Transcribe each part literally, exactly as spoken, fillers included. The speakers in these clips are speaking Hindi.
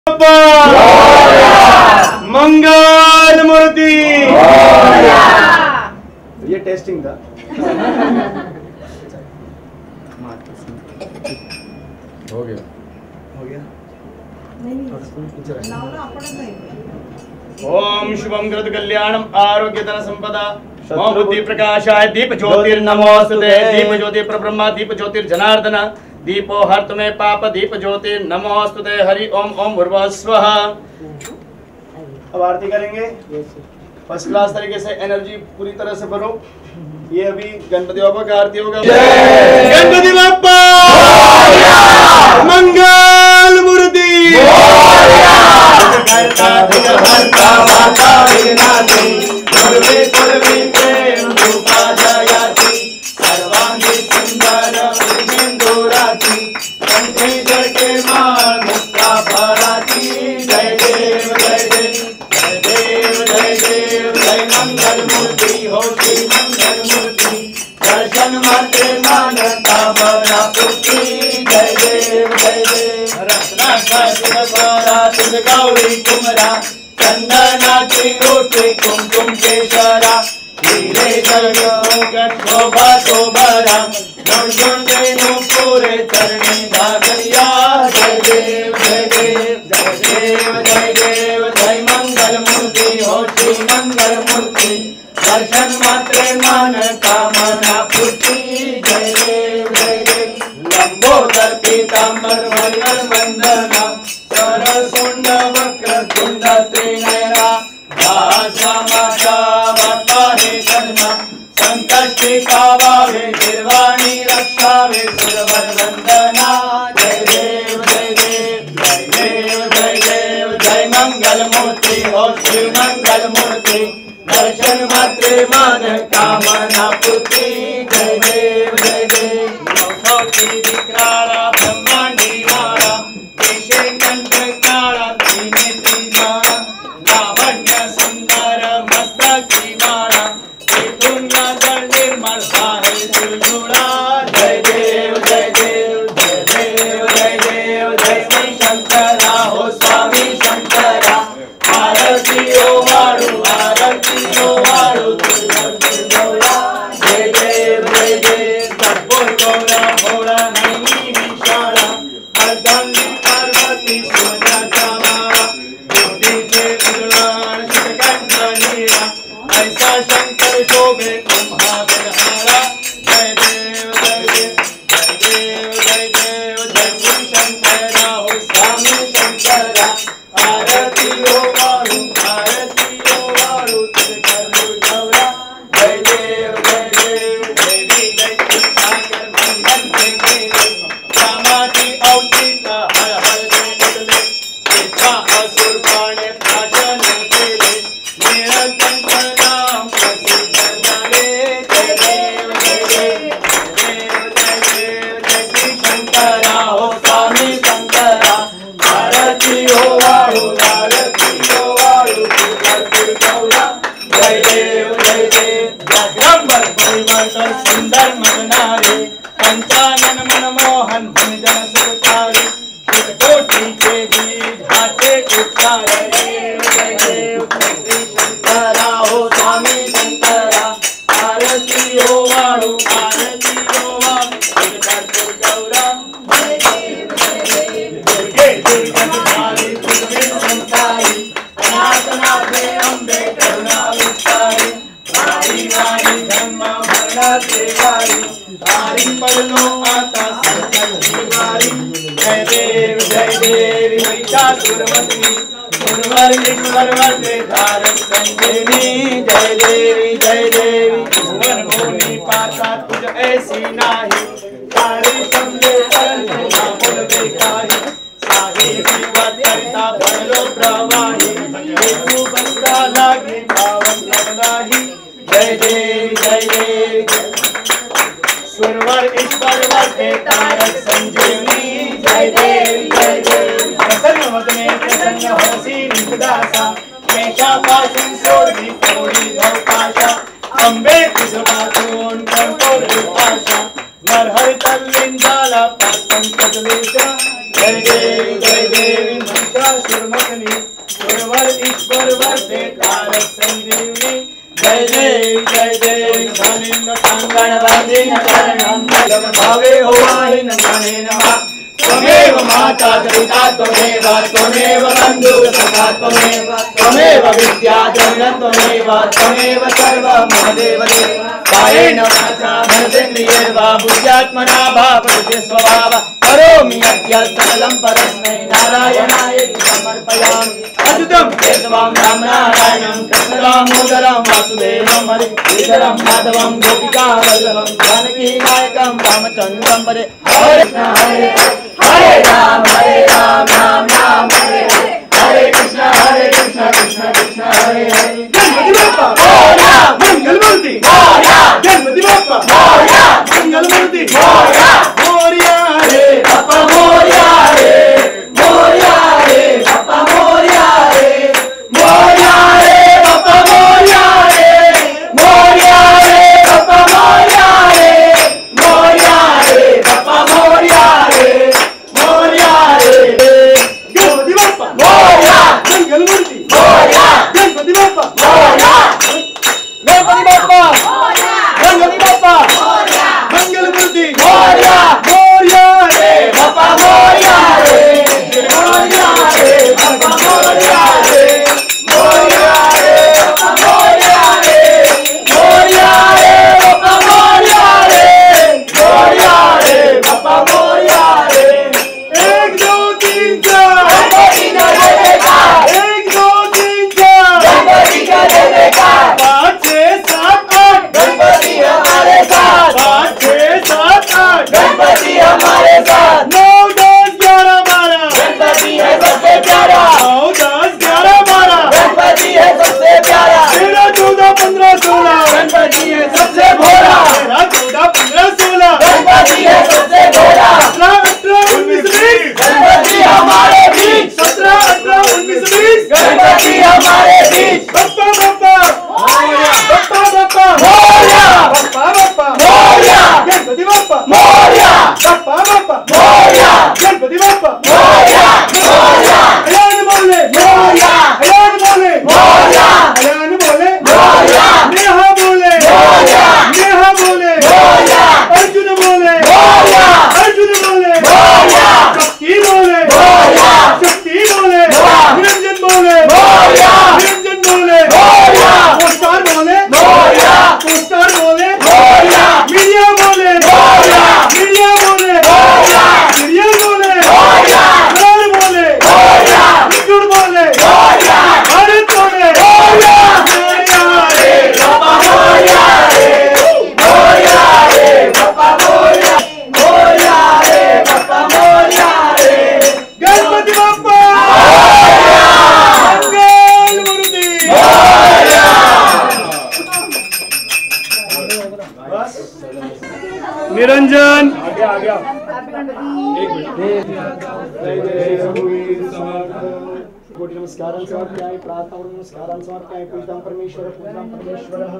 मंगल मूर्ति। ये टेस्टिंग था। हो गया हो गया ओम शुभम कृत कल्याणम आरोग्य धन संपदा ओम बुद्धि प्रकाशाय दीप ज्योतिर्नमोस्तुते दीप ज्योति परब्रह्म दीप ज्योतिर्जनार्दन दीपो हर्त में पाप दीप ज्योतिर्नमोस्तुते हरि ओम ओम भूर्भुवः स्वः। अब आरती करेंगे फर्स्ट क्लास तरीके से, एनर्जी पूरी तरह से भरो। ये अभी गणपति बापा का आरती होगा। गणपति बापा मंगल मूर्ति। गौरी कुमरा चंदनाची रोटी कुमकुम केशरा हीरे जगमोगत शोभा शोभरा गुण गुण देनु पूरे चरणी भागरिया। जय देव जय देव जय देव जय देव जय मंगल मूर्ति हो श्री मंगल मूर्ति दर्शन मात्रे मन कामना पूर्ति। जय देव जय देव लंबोदर पीतांबर वरद वंदना सरसुंड वक्र कुंड त्रिनयना भाषा माता वार्ताहे जन्मा संकष्टि पावावे निर्वाणी रक्षावे सुरवर वंदना। जय देव जय देव जय देव जय देव जय मंगल मूर्ति हो श्री मंगल मूर्ति दर्शन मात्रे मन कामना पूर्ति। जय देव जय देव नौकी विक्राला ब्रह्मांडी माला देशे कंठ काला तीने तीमाला लावण्य सुंदर मस्तकी माला दुनिया जल निर्मल साहे सुरजुड़ा। जय देव जय देव जय देव जय देव जय श्री शंकरा हो स्वामी शंकरा आरती ओ वाड़ू आरती ओ वाड़ू दुर्गा। जय देव जय देव कर्पूर गौरा भोला नैनी विशाला अर्धंगी पार्वती सोना चमारा बुद्धि के उजलान शिवकंठ नीला ऐसा शंकर शोभे तुम्हा बिरहारा। जय देव जय देव जय देव जय देव जय श्री शंकरा हो स्वामी शंकरा आरती ओ वाड़ू आरती ओ वाड़ू तिरुकल्लूर गौरा। जय देव जय देव देवी जय सागर मंगल के मेले कामाची औचित्य हर हर बदले इच्छा असुर पाणे प्राशन केले नीलकंठ नाम प्रसिद्ध झाले। जय देव जय देव जय देव जय देव जय श्री शंकरा हो स्वामी शंकरा आरती ओ वाड़ू आरती ओ वाड़ू तिरुकल्लूर गौरा। जय देव जय देव जगदम्बर परिवर्तन सुंदर मदनारे पंचानन मनमोहन भंजन सुखारी कोटि के बीज हाथे उच्चारे। जय देव जय श्री शंकरा हो स्वामी शंकरा आरती ओ वाड़ू आरती ओ वाड़ू तिरुकल्लूर गौरा। जय देव जय देव दुर्गे दुर्गतिहारी दुर्गे संसारी अनाथनाथे अम्बे करुणा विस्तारी वारी वारी धर्म भरण देवारी वारी पल्लो आता संकट वारी। जय देव जय देव महिषासुरमर्दिनी सुरवर ईश्वर वरदे धारक संजीवनी। जय देवी जय देवी भुवन भूमि पाता तुझ ऐसी नाही तारे शब्दे तरंगे नामुल बेकाही साही जीवत करता भलो प्रवाही हेतु बंदा लागे पावन लगलाही। जय देवी जय देवी सुरवर ईश्वर वरदे तारक संजीवनी। जय देवी जय देवी प्रसन्न वदने प्रसन्न हरसी निदासा मेषा पाशं सोड़ी थोड़ी भवपाशा अम्बे कुसुमातून कर्पूर विपाशा नरहरि तल्लिंजाला पात्रं तजलेशा। जय देवी जय देवी महिषासुर दुर्मतनी गुरुवर ईश्वर वर्ते तारक संजीवनी जय जय जय जय स्वामिन्द कांगण वंदिन चरणं भावे होवाहि नमः नमः त्वमेव माता पिता त्वमेव त्वमेव बन्धुः सखा त्वमेव त्वमेव विद्या जगत् त्वमेव त्वमेव सर्वं मम देव देव कायेन वाचा मनसेन्द्रियैर्वा बुद्ध्यात्मना वा प्रकृते स्वभाव करोमि यद्यत् सकलं परस्मै नारायणाय समर्पयामि अच्युतं केशवं राम नारायणं कृष्णदामोदरं वासुदेवं हरिधरं माधवं गोपिकावल्लभं जानकी नायकं रामचन्द्रं वन्दे हरे कृष्ण हरे हरे राम हरे राम राम राम हरे हरे हरे कृष्ण हरे कृष्ण कृष्ण कृष्ण हरे हरे गणपति बप्पा मोरया मंगल मूर्ति मोरया गणपति बप्पा मोरया मंगल मूर्ति मोरया मोरया रे बप्पा मोरया रे मोरया रे बप्पा मोरया रे मोरया रे बप्पा मोरया रे मोरया रे बप्पा मोरया रे मोरया रे बप्पा मोरया रे मोरया रे गणपति बप्पा मोरया मंगल मूर्ति मोरया गणपति बप्पा मोरया गणपति बप्पा मोरया गणपति बप्पा मोरया मंगल मूर्ति मोरया मोरया रे बप्पा मोरया रे मोरया रे बप्पा मोरया रे मोरया रे बप्पा मोरया रे मोरया रे बप्पा मोरया रे मोरया रे बप्पा मोरया रे एक दो तीन चार गणपति का जयकार एक दो तीन चार गणपति का जयकार पाँच छः सात आठ गणपति हमारे साथ पाँच छः सात आठ गणपति हमारे साथ नौ दस ग्यारह बारह गणपति है सबसे प्यारा नौ दस ग्यारह बारह गणपति है सबसे प्यारा तेरह चौदह पंद्रह सोलह गणपति है सबसे भोला तेरह चौदह पंद्रह सोलह गणपति है सबसे भोला सत्रह अठारह उन्नीस बीस गणपति हमारे बीच सत्रह अठारह उन्नीस बीस गणपति हमारे बीच बप्पा बप्पा मोरया बप्पा बप्पा मोरया बप्पा बप्पा मोरया गणपति बप्पा मोरया बप्पा बप्पा मोरया गणपति बप्पा मोरया मोरया अयान बोले मोरया अयान बोले मोरया अयान बोले मोरया नेहा बोले मोरया नेहा बोले मोरया अर्जुन बोले मोरया अर्जुन बोले मोरया शक्ति बोले मोरया शक्ति बोले निरंजन बोले मोरया निरंजन बोले मोरया पोस्टर बोले मोरया पोस्टर बोले मोरया मीडिया बोले मोरया मीडिया बोले मोरया मीडिया बोले मोरया कलर बोले मोरया लिक्विड बोले मोरया भारत बोले मोरया मोरया रे बप्पा मोरया रे मोरया रे बप्पा मोरया मोरया रे बप्पा मोरया रे गणपति बप्पा मंगल मूर्ति मोरया निरंजन आगे आ गया कोटि नमस्कारान् समर्पयामि प्रार्थना नमस्कारान् समर्पयामि पूजितं परमेश्वर पूजितं परमेश्वरः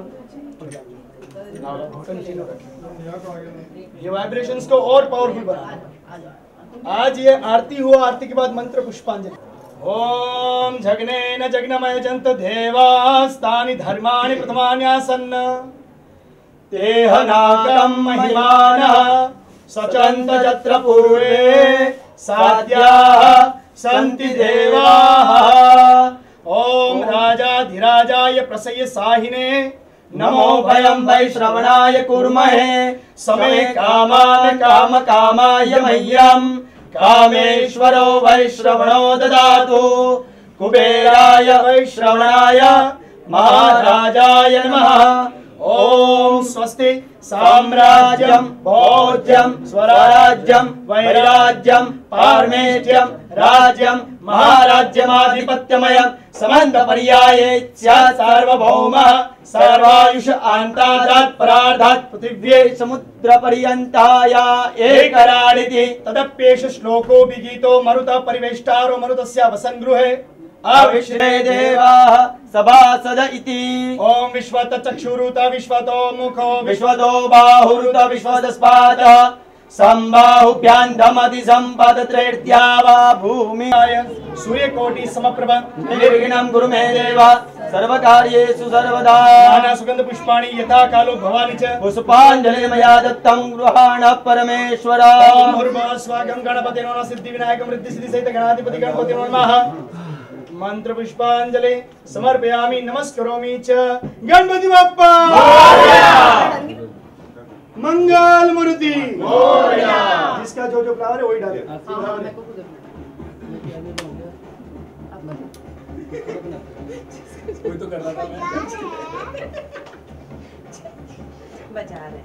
ये वाइब्रेशंस को और पावरफुल बना। आज ये आरती हुआ, आरती के बाद मंत्र पुष्पांजलि। ओम जगनेन जगनमय जंत देवास्तानि धर्माणि प्रथमान्यासन्न तेह नागं महिमानः सचन्त जत्र पूर्वे साध्याः सन्ति देवाः। ओम राजाधिराजाय प्रसय साहिने नमो भयं वैश्रवणाय कुर्महे समे कामान् काम कामाय मह्यं कामेश्वरो वैश्रवणो ददातु कुबेराय वैश्रवणाय महाराजाय नमः। ओम स्वस्ति साम्राज्यं भोज्यं स्वराज्यं वैराज्यं पारमेष्ट्यं राज्यं महाराज्यमाधिपत्यमयं समन्त पर्याये स्यात् सार्वभौमः सर्वायुष आन्तादात् परार्धात् पृथिव्यै समुद्र पर्यन्ताया एकराडिति तदप्येष श्लोको विगीतो मरुतः परिवेष्टारो मरुतस्य वसन्गृहे अविश्वे देवाः सभासद इति। ओम विश्वत चक्षुरुत विश्वतो मुखो विश्वतो बाहुरुत विश्वदस्पादः संबाहुभ्यां धमति संपदत्रैर्द्या वा भूमि सूर्य कोटि समप्रभ निर्विघ्नं कुरु मे देव सर्वकार्येषु सर्वदा नाना सुगंध पुष्पाणि यथा कालो भवानि च पुष्पाञ्जलि मया दत्तं गृहाण परमेश्वर ओम भूर्भुवः स्वः गणपते नमः सिद्धि विनायक वृद्धि सिद्धि सहित गणाधिपति गणपते नमः मंत्र पुष्पांजलि समर्पयामि नमस्करोमि च गणपति बप्पा मंगल मूर्ति जिसका जो जो फ्लावर है वही डाले कोई तो कर रहा था बचा रहे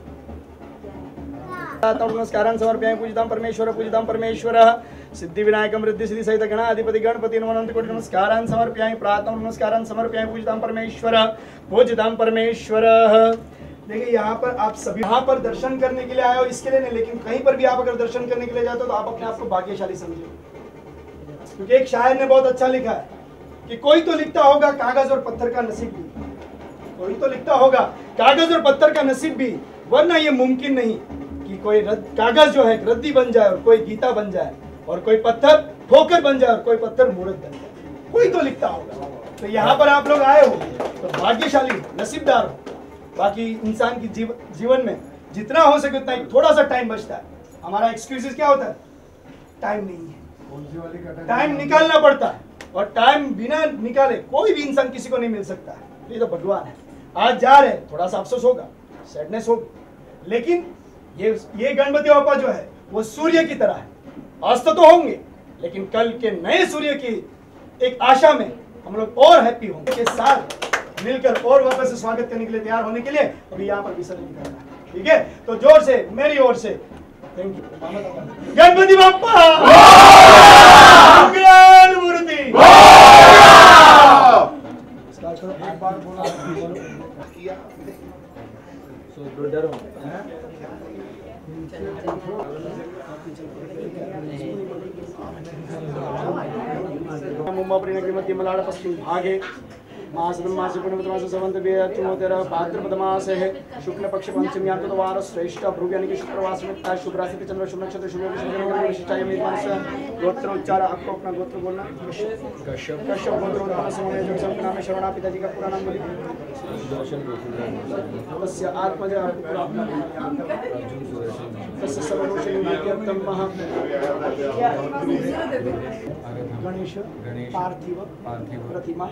नमस्कारान् समर्पयामि पूजितां परमेश्वर पूजितां परमेश्वर सिद्धि विनायकं वृद्धि सिद्धि सहित गणाधिपति गणपति नमः कोटि नमस्कारान् समर्पयामि प्रातः नमस्कारान् समर्पयामि पूजितां परमेश्वर पूजितां परमेश्वर। देखिए यहाँ पर आप सभी यहाँ पर दर्शन करने के लिए आए हो इसके लिए नहीं, लेकिन कहीं पर भी आप अगर दर्शन करने के लिए जाते हो तो आप अपने आप को भाग्यशाली समझिए, क्योंकि एक शायर ने बहुत अच्छा लिखा है कि कोई तो लिखता होगा कागज और पत्थर का नसीब भी, कोई तो लिखता होगा कागज और पत्थर का नसीब भी, वरना ये मुमकिन नहीं कि कोई कागज जो है रद्दी बन जाए और कोई गीता बन जाए और कोई पत्थर ठोकर बन जाए और कोई पत्थर मूर्त बन जाए, कोई तो लिखता होगा। तो यहाँ पर आप लोग आए हो तो भाग्यशाली नसीबदार हो। बाकी इंसान की जीव, जीवन में जितना हो सके उतना थोड़ा सा टाइम बचता है। हमारा एक्सक्यूजेस क्या होता है, टाइम नहीं है, टाइम निकालना पड़ता है और टाइम बिना निकाले कोई भी इंसान किसी को नहीं मिल सकता है। ये तो भगवान है। आज जा रहे थोड़ा सा अफसोस होगा, सैडनेस होगी, लेकिन ये ये गणपति बाप्पा जो है वो सूर्य की तरह है, अस्त तो होंगे लेकिन कल के नए सूर्य की एक आशा में हम लोग और हैप्पी होंगे के साथ मिलकर और वापस से स्वागत करने के लिए तैयार होने के लिए अभी यहाँ पर विसर्जन करना है। ठीक है, तो जोर से मेरी ओर से थैंक यू। गणपति बाप्पा मंगल मूर्ति एक बार बोला सो डरो मुंबई प्रियमति मलाड़ पश्चिम भागे मासदम मास पुण्यवतमास सवंत बेचुमोतेर भाद्रपद मास है शुक्ल पक्ष पंचमी अंतवार श्रेष्ठ भृगु यानी कि शुक्रवार में ता शुभ राशि के चंद्र शुभ नक्षत्र शुभ विशिष्टाय में मास गोत्र उच्चार आपको अपना गोत्र बोलना। कश्यप कश्यप गोत्र नाम समय जो सब नाम श्रवणा पिताजी का पूरा नाम बोलिए। तस्य आत्मज तस्य सर्वदोषनित्यर्थम महा गणेश पार्थिव प्रतिमा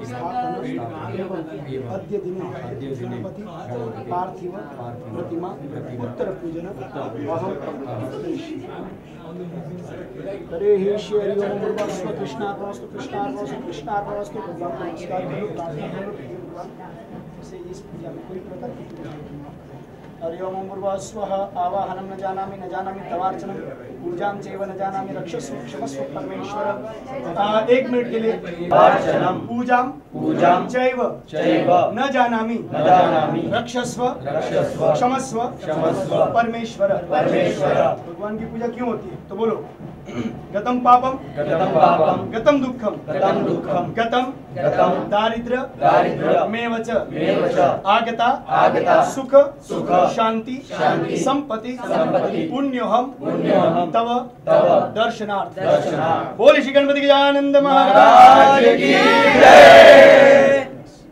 अद्य दिने गणपति पार्थिव प्रतिमा उत्तर पूजन हरे हे श्री हरि ओम नमः कृष्णार्पणमस्तु कृष्णार्पणमस्तु कृष्णार्पणमस्तु से इस पूजा में कोई प्रकार की हरि ओम पूर्वा स्वः आवाहनम न जानामि न जानामि तवार्चनम पूजां चैव न जानामि रक्षस्व क्षमस्व परमेश्वर। एक मिनट के लिए अर्चनम पूजां पूजां चैव चैव न जानामि न जानामि रक्षस्व रक्षस्व क्षमस्व क्षमस्व परमेश्वर परमेश्वर। भगवान की पूजा क्यों होती है तो बोलो। गतम पापम गतम पापम गतम दुःखम गतम दुःखम गतम गतम दारिद्र्य दारिद्र्य मेवच मेवच आगता आगता सुख सुख शांति शांति संपत्ति संपत्ति पुण्योहम पुण्योहम तव तव दर्शनार्थ दर्शनार्थ। बोल श्री गणपति के आनंद महाराज की जय।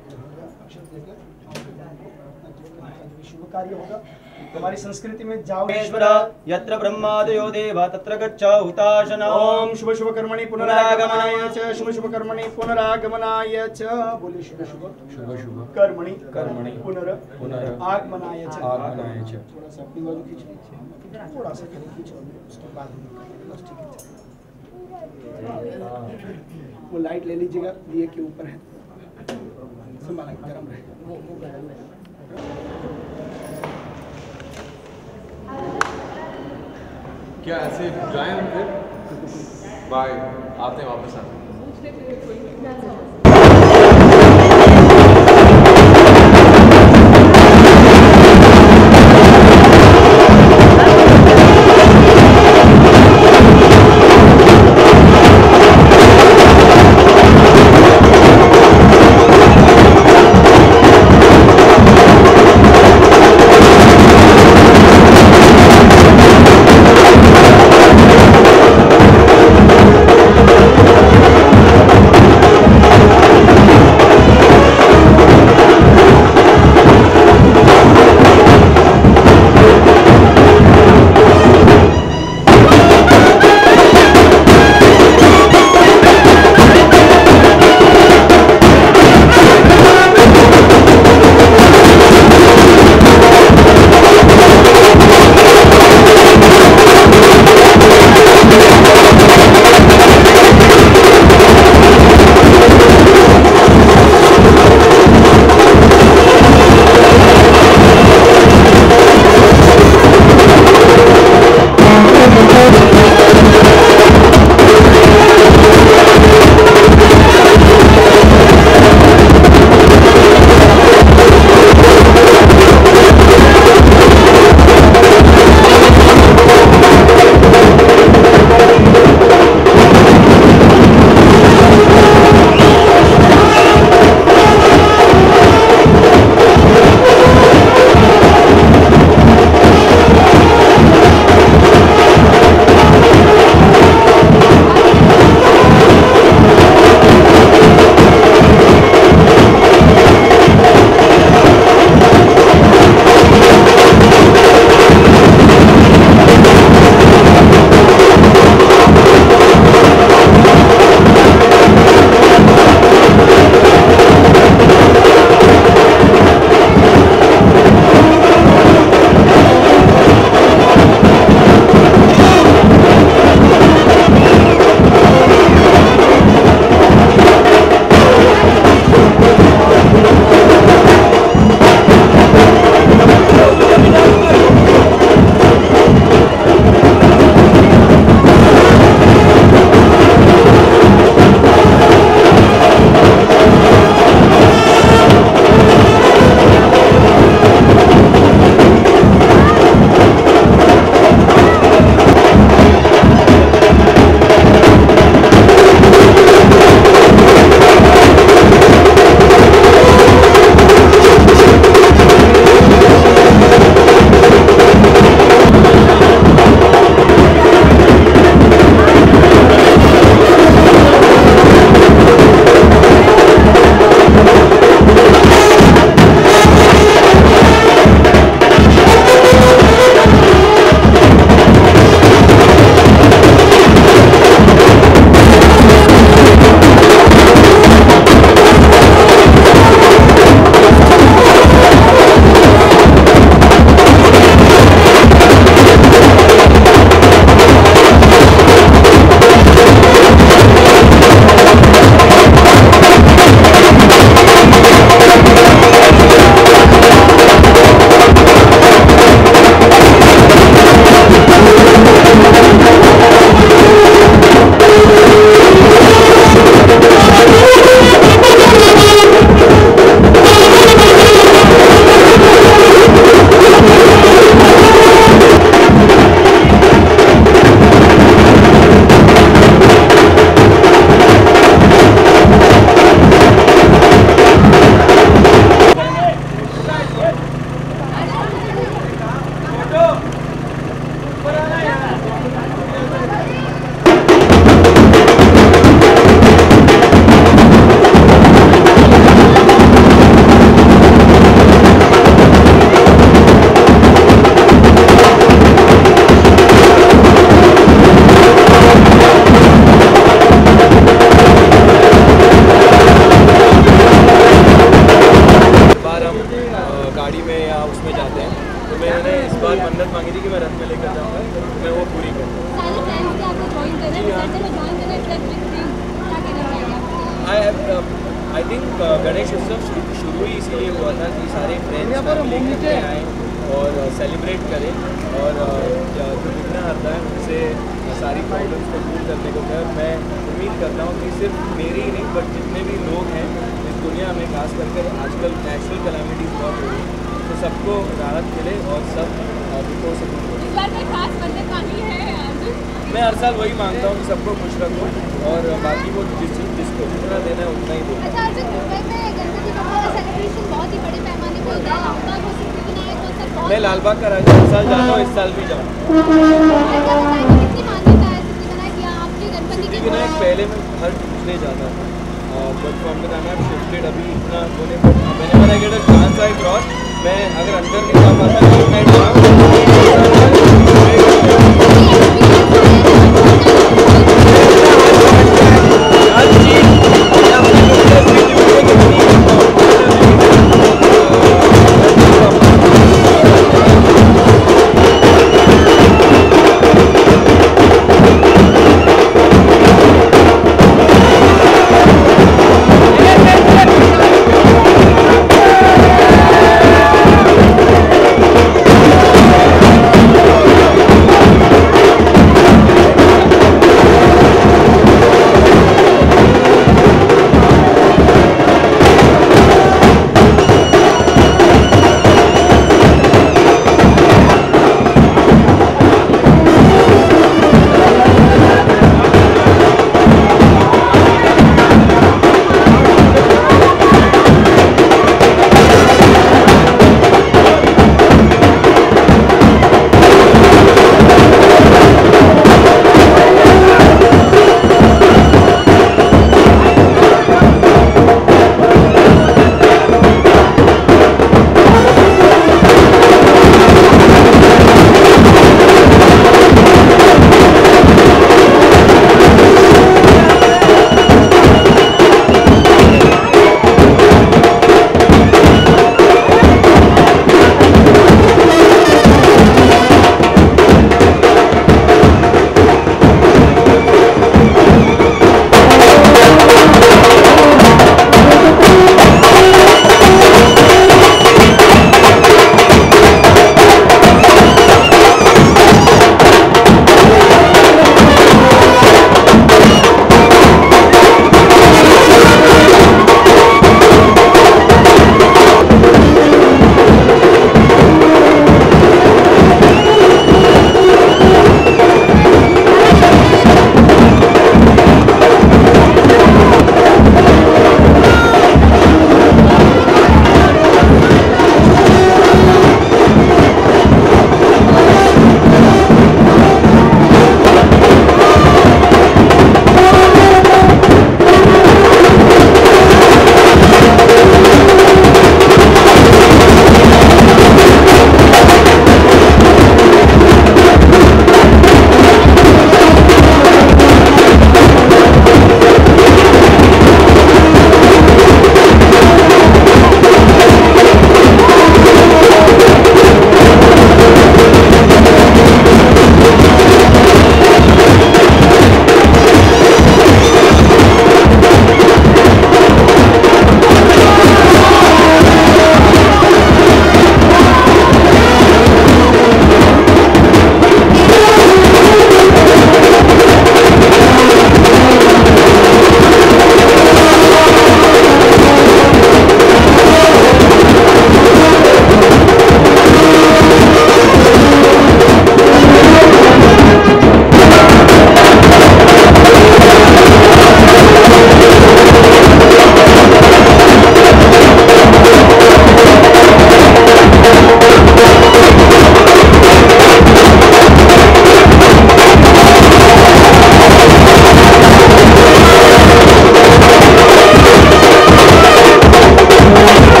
शुभ कार्य होगा हमारी संस्कृति में जाओ यत्र ब्रह्मादयो देवा तत्र गच्छ हुताशना। ओम शुभ शुभ कर्मणि पुनरागमनाय च शुभ शुभ कर्मणि पुनरागमनाय च। बोले शुभ शुभ शुभ शुभ कर्मणि कर्मणि पुनर पुनर आगमनाय च आगमनाय च। थोड़ा सा अपनी बाजू खींचो, थोड़ा सा खींचो, उसके बाद बस ठीक है। वो लाइट ले लीजिएगा, दिए के ऊपर है, संभाला गरम रहे। वो वो गरम है। क्या ऐसे जाएं हम फिर बाय आते हैं वापस आते हैं। आई थिंक गणेश उत्सव शुरू ही इसीलिए हुआ था कि सारे फ्रेंड्स फैमिली इकट्ठे आएँ और सेलिब्रेट करें और जो विघ्न हरता है उनसे सारी प्रॉब्लम्स को दूर करने को मैं मैं उम्मीद करता हूँ कि सिर्फ मेरी ही नहीं बट जितने भी लोग हैं इस दुनिया में खास करके आजकल नेचुरल कैलामिटीज़ बहुत हो रही हैं तो सबको राहत मिले और सब विपदों से दूर हो। मैं हर साल वही मांगता हूँ कि सबको खुश रखो और बाकी वो जिस जिसको जितना देना है उतना ही दो। अच्छा अर्जुन, मुंबई में गणपति बप्पा का सेलिब्रेशन बहुत ही बड़े पैमाने पर होता है। लालबाग और सिद्धिविनायक को सर बहुत मैं लालबाग का राजा हर साल जाता हूँ, इस साल भी जाऊँ। कितनी मान्यता है सिद्धिविनायक या आपके गणपति की? सिद्धिविनायक पहले मैं हर ट्यूजडे जाता था but from the time I shifted अभी इतना होने पर मैंने मैंने get a chance I cross मैं अगर अंदर नहीं जा पाता